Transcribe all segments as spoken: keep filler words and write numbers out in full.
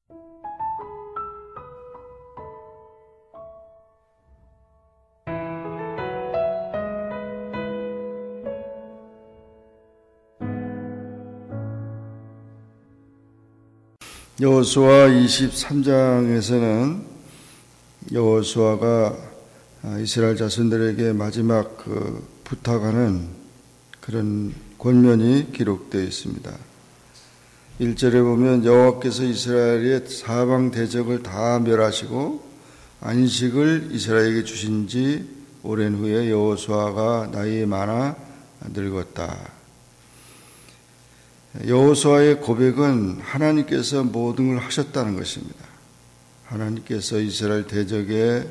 여호수아 이십삼 장에서는 여호수아가 이스라엘 자손들에게 마지막 그 부탁하는 그런 권면이 기록되어 있습니다. 일 절에 보면 여호와께서 이스라엘의 사방 대적을 다 멸하시고 안식을 이스라엘에게 주신 지 오랜 후에 여호수아가 나이 많아 늙었다. 여호수아의 고백은 하나님께서 모든 걸 하셨다는 것입니다. 하나님께서 이스라엘 대적의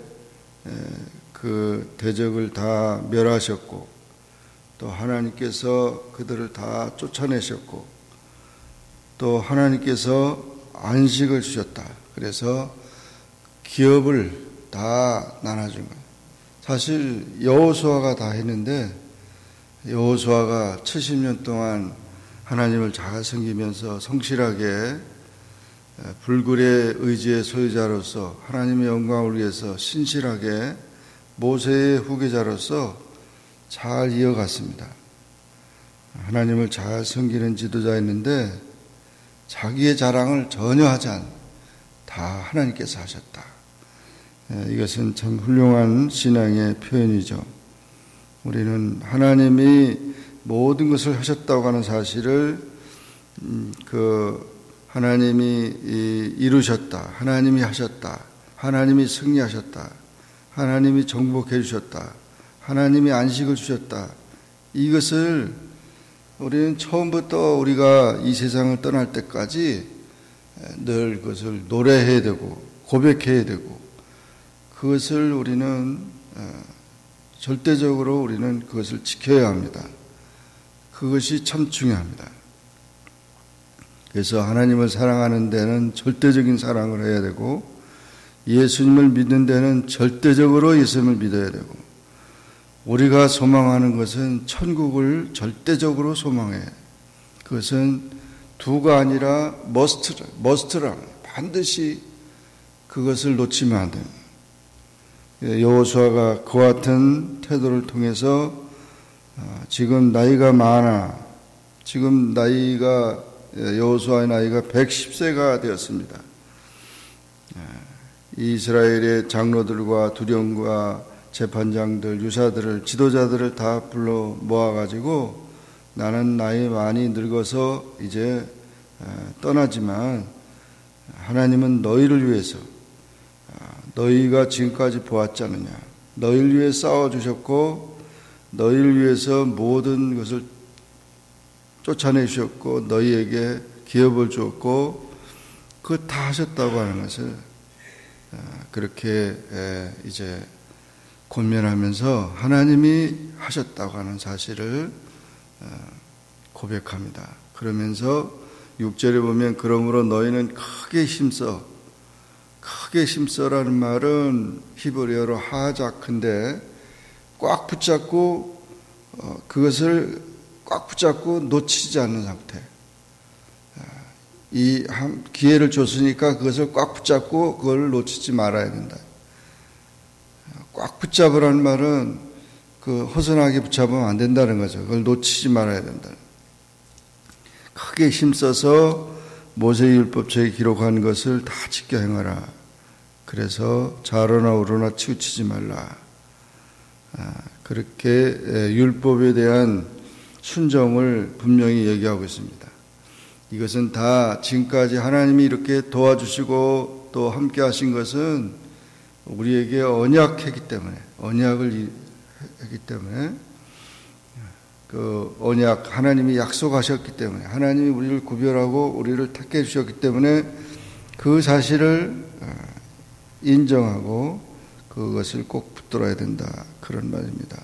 그 대적을 다 멸하셨고 또 하나님께서 그들을 다 쫓아내셨고 또 하나님께서 안식을 주셨다. 그래서 기업을 다 나눠준 거예요. 사실 여호수아가 다 했는데 여호수아가 칠십 년 동안 하나님을 잘 섬기면서 성실하게 불굴의 의지의 소유자로서 하나님의 영광을 위해서 신실하게 모세의 후계자로서 잘 이어갔습니다. 하나님을 잘 섬기는 지도자였는데 자기의 자랑을 전혀 하지 않, 다 하나님께서 하셨다. 이것은 참 훌륭한 신앙의 표현이죠. 우리는 하나님이 모든 것을 하셨다고 하는 사실을 그 하나님이 이루셨다, 하나님이 하셨다, 하나님이 승리하셨다, 하나님이 정복해 주셨다, 하나님이 안식을 주셨다. 이것을 우리는 처음부터 우리가 이 세상을 떠날 때까지 늘 그것을 노래해야 되고 고백해야 되고 그것을 우리는 절대적으로 우리는 그것을 지켜야 합니다. 그것이 참 중요합니다. 그래서 하나님을 사랑하는 데는 절대적인 사랑을 해야 되고 예수님을 믿는 데는 절대적으로 예수님을 믿어야 되고 우리가 소망하는 것은 천국을 절대적으로 소망해. 그것은 두가 아니라 머스트, 머스트랑 반드시 그것을 놓치면 안 됩니다. 여호수아가 그와 같은 태도를 통해서 지금 나이가 많아 지금 나이가 여호수아의 나이가 백십 세가 되었습니다. 이스라엘의 장로들과 두령과 재판장들, 유사들을, 지도자들을 다 불러 모아가지고 나는 나이 많이 늙어서 이제 떠나지만 하나님은 너희를 위해서 너희가 지금까지 보았지 않느냐. 너희를 위해 싸워주셨고 너희를 위해서 모든 것을 쫓아내셨고 너희에게 기업을 주었고 그거 다 하셨다고 하는 것을 그렇게 이제 권면하면서 하나님이 하셨다고 하는 사실을 고백합니다. 그러면서 육 절에 보면 그러므로 너희는 크게 힘써 크게 힘써라는 말은 히브리어로 하자크인데 꽉 붙잡고 어, 그것을 꽉 붙잡고 놓치지 않는 상태. 이 기회를 줬으니까 그것을 꽉 붙잡고 그걸 놓치지 말아야 된다. 꽉 붙잡으라는 말은 그 허전하게 붙잡으면 안 된다는 거죠. 그걸 놓치지 말아야 된다. 크게 힘써서 모세의 율법책에 기록한 것을 다 지켜 행하라. 그래서 좌로나 우로나 치우치지 말라. 그렇게 율법에 대한 순종을 분명히 얘기하고 있습니다. 이것은 다 지금까지 하나님이 이렇게 도와주시고 또 함께 하신 것은 우리에게 언약했기 때문에 언약을 했기 때문에 그 언약 하나님이 약속하셨기 때문에 하나님이 우리를 구별하고 우리를 택해 주셨기 때문에 그 사실을 인정하고 그것을 꼭 붙들어야 된다. 그런 말입니다.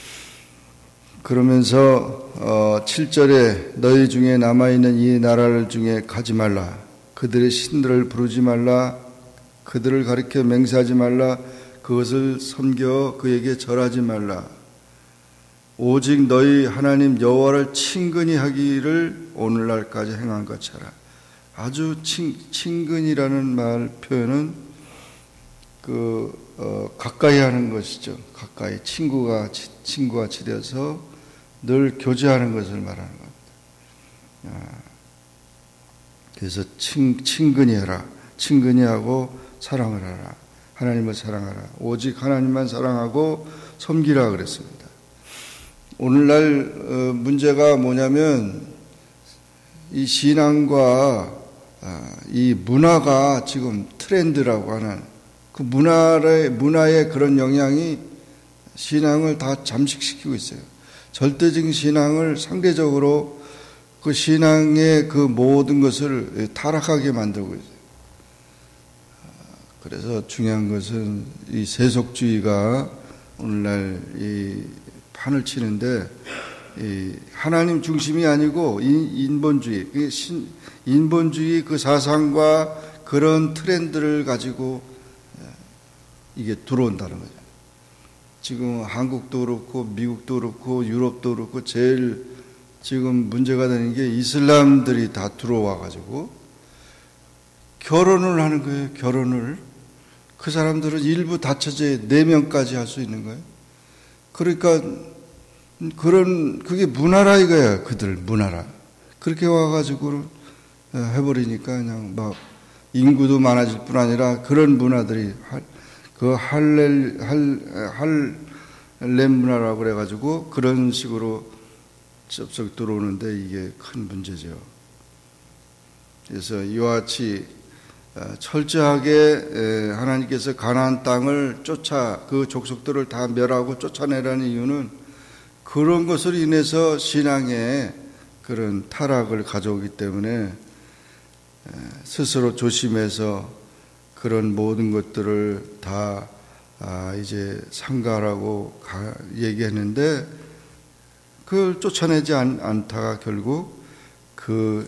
그러면서 어, 칠 절에 너희 중에 남아있는 이 나라를 중에 가지 말라. 그들의 신들을 부르지 말라. 그들을 가리켜 맹세하지 말라. 그것을 섬겨 그에게 절하지 말라. 오직 너희 하나님 여호와를 친근히 하기를 오늘날까지 행한 것처럼 아주 친, 친근이라는 말 표현은 그 어, 가까이 하는 것이죠. 가까이 친구가 친구가 되어서 늘 교제하는 것을 말하는 겁니다. 아, 그래서 친, 친근히 해라. 친근히 하고 사랑을 하라. 하나님을 사랑하라. 오직 하나님만 사랑하고 섬기라 그랬습니다. 오늘날 어, 문제가 뭐냐면 이 신앙과 아, 이 문화가 지금 트렌드라고 하는 그 문화의 문화의 그런 영향이 신앙을 다 잠식시키고 있어요. 절대적인 신앙을 상대적으로 그 신앙의 그 모든 것을 타락하게 만들고 있어요. 그래서 중요한 것은 이 세속주의가 오늘날 이 판을 치는데 이 하나님 중심이 아니고 인본주의, 인본주의 그 사상과 그런 트렌드를 가지고 이게 들어온다는 거죠. 지금 한국도 그렇고 미국도 그렇고 유럽도 그렇고 제일 지금 문제가 되는 게 이슬람들이 다 들어와 가지고 결혼을 하는 거예요. 결혼을 그 사람들은 일부 다처제 네 명까지 할 수 있는 거예요. 그러니까 그런 그게 문화라 이거야. 그들 문화라. 그렇게 와가지고 해버리니까 그냥 막 인구도 많아질 뿐 아니라 그런 문화들이 그 할렐 할 할렘 문화라고 그래가지고 그런 식으로 접속 들어오는데 이게 큰 문제죠. 그래서 이와 같이 철저하게 하나님께서 가나안 땅을 쫓아 그 족속들을 다 멸하고 쫓아내라는 이유는 그런 것으로 인해서 신앙에 그런 타락을 가져오기 때문에 스스로 조심해서 그런 모든 것들을 다 이제 삼가라고 얘기했는데 그걸 쫓아내지 않다가 결국 그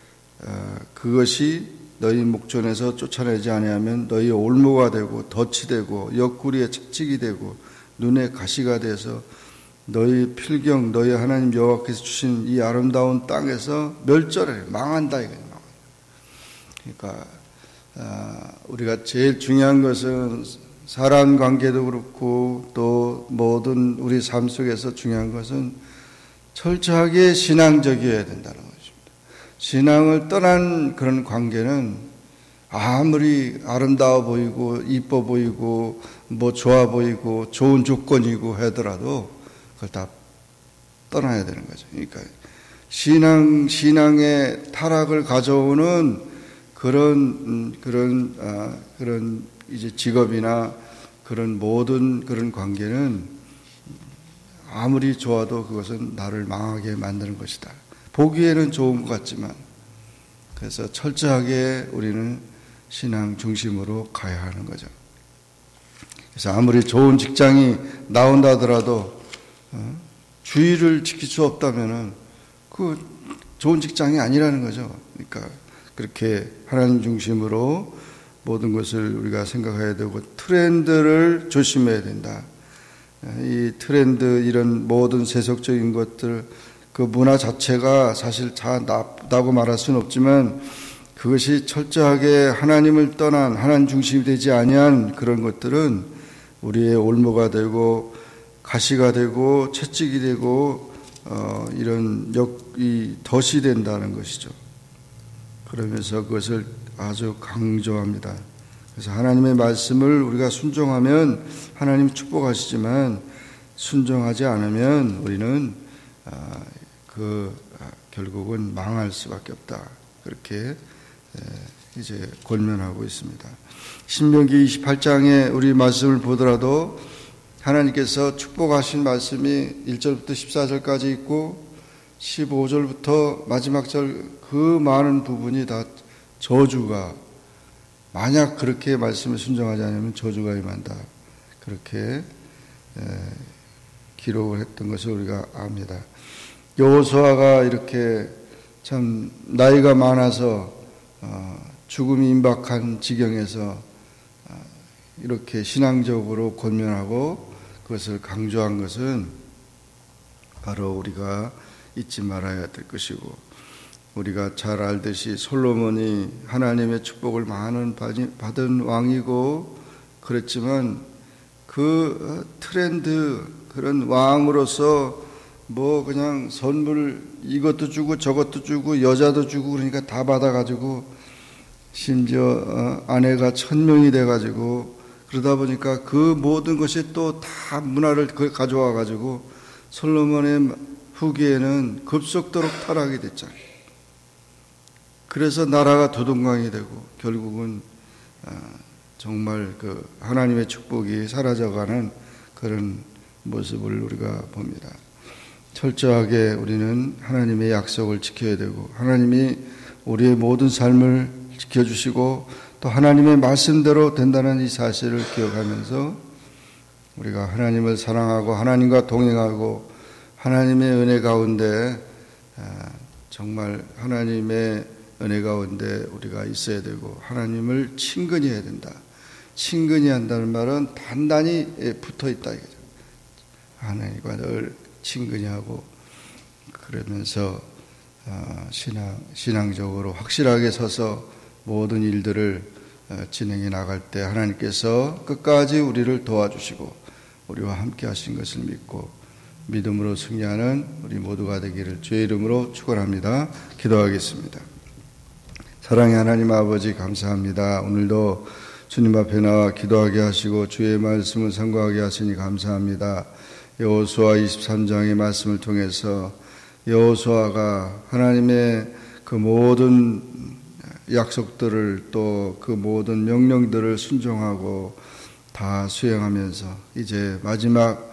그것이 너희 목전에서 쫓아내지 아니하면 너희 올무가 되고 덫이 되고 옆구리에 채찍이 되고 눈에 가시가 돼서 너희 필경 너희 하나님 여호와께서 주신 이 아름다운 땅에서 멸절해 망한다 이거예요. 그러니까 우리가 제일 중요한 것은 사람 관계도 그렇고 또 모든 우리 삶 속에서 중요한 것은 철저하게 신앙적이어야 된다는 것입니다. 신앙을 떠난 그런 관계는 아무리 아름다워 보이고 이뻐 보이고 뭐 좋아 보이고 좋은 조건이고 하더라도 그걸 다 떠나야 되는 거죠. 그러니까 신앙 신앙의 타락을 가져오는 그런 그런 아, 그런 이제 직업이나 그런 모든 그런 관계는 아무리 좋아도 그것은 나를 망하게 만드는 것이다. 보기에는 좋은 것 같지만 그래서 철저하게 우리는 신앙 중심으로 가야 하는 거죠. 그래서 아무리 좋은 직장이 나온다 하더라도 어? 주의를 지킬 수 없다면은 그 좋은 직장이 아니라는 거죠. 그러니까 그렇게 하나님 중심으로 모든 것을 우리가 생각해야 되고 트렌드를 조심해야 된다. 이 트렌드 이런 모든 세속적인 것들 그 문화 자체가 사실 다 나쁘다고 말할 수는 없지만 그것이 철저하게 하나님을 떠난 하나님 중심이 되지 아니한 그런 것들은 우리의 올무가 되고 가시가 되고 채찍이 되고 어, 이런 역이 덫이 된다는 것이죠. 그러면서 그것을 아주 강조합니다. 그래서 하나님의 말씀을 우리가 순종하면 하나님 축복하시지만 순종하지 않으면 우리는 아, 그 아, 결국은 망할 수밖에 없다. 그렇게 에, 이제 권면하고 있습니다. 신명기 이십팔 장에 우리 말씀을 보더라도 하나님께서 축복하신 말씀이 일 절부터 십사 절까지 있고 십오 절부터 마지막 절 그 많은 부분이 다 저주가 만약 그렇게 말씀을 순종하지 않으면 저주가 임한다. 그렇게 에, 기록을 했던 것을 우리가 압니다. 여호수아가 이렇게 참 나이가 많아서 어, 죽음이 임박한 지경에서 어, 이렇게 신앙적으로 권면하고 그것을 강조한 것은 바로 우리가 잊지 말아야 될 것이고 우리가 잘 알듯이 솔로몬이 하나님의 축복을 많은 받은 왕이고 그랬지만 그 트렌드 그런 왕으로서 뭐 그냥 선물 이것도 주고 저것도 주고 여자도 주고 그러니까 다 받아가지고 심지어 아내가 천 명이 돼가지고 그러다 보니까 그 모든 것이 또 다 문화를 가져와가지고 솔로몬의 후기에는 급속도로 타락이 됐잖아요. 그래서 나라가 두동강이 되고 결국은 정말 그 하나님의 축복이 사라져가는 그런 모습을 우리가 봅니다. 철저하게 우리는 하나님의 약속을 지켜야 되고 하나님이 우리의 모든 삶을 지켜주시고 또 하나님의 말씀대로 된다는 이 사실을 기억하면서 우리가 하나님을 사랑하고 하나님과 동행하고 하나님의 은혜 가운데 정말 하나님의 은혜 가운데 우리가 있어야 되고 하나님을 친근히 해야 된다. 친근히 한다는 말은 단단히 붙어 있다 이거죠. 하나님과 늘 친근히 하고 그러면서 신앙, 신앙적으로 확실하게 서서 모든 일들을 진행해 나갈 때 하나님께서 끝까지 우리를 도와주시고 우리와 함께 하신 것을 믿고 믿음으로 승리하는 우리 모두가 되기를 주의 이름으로 축원합니다. 기도하겠습니다. 사랑의 하나님 아버지 감사합니다. 오늘도 주님 앞에 나와 기도하게 하시고 주의 말씀을 상고하게 하시니 감사합니다. 여호수아 이십삼 장의 말씀을 통해서 여호수아가 하나님의 그 모든 약속들을 또 그 모든 명령들을 순종하고 다 수행하면서 이제 마지막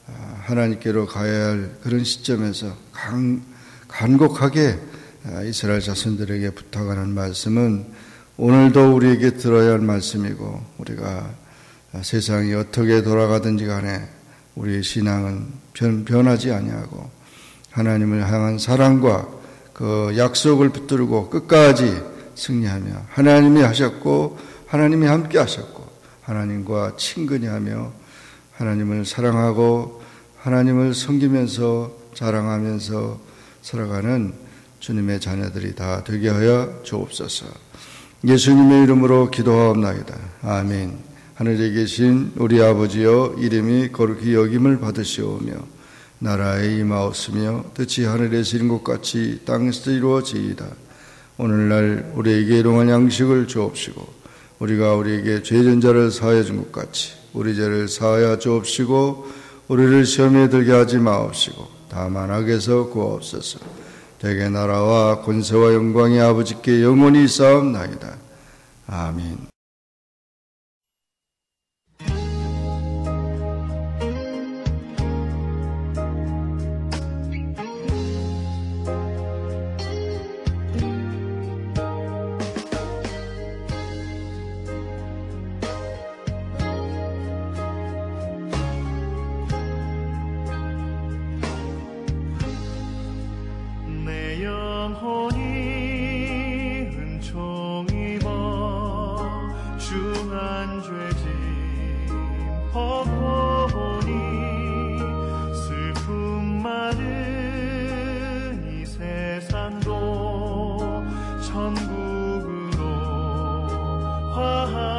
하나님께로 가야 할 그런 시점에서 간, 간곡하게 이스라엘 자손들에게 부탁하는 말씀은 오늘도 우리에게 들어야 할 말씀이고 우리가 세상이 어떻게 돌아가든지 간에 우리의 신앙은 변, 변하지 아니하고 하나님을 향한 사랑과 그 약속을 붙들고 끝까지 승리하며 하나님이 하셨고 하나님이 함께 하셨고 하나님과 친근히 하며 하나님을 사랑하고 하나님을 섬기면서 자랑하면서 살아가는 주님의 자녀들이 다 되게 하여 주옵소서. 예수님의 이름으로 기도하옵나이다. 아멘. 하늘에 계신 우리 아버지여 이름이 거룩히 여김을 받으시오며 나라에 임하옵으며 뜻이 하늘에서 이룬 것 같이 땅에서도 이루어지이다. 오늘날 우리에게 일용할 양식을 주옵시고 우리가 우리에게 죄진 자를 사하여 준 것 같이 우리 죄를 사하여 주옵시고 우리를 시험에 들게 하지 마옵시고 다만 악에서 구하옵소서. 대개 나라와 권세와 영광이 아버지께 영원히 있사옵나이다. 아멘. 천국으로 화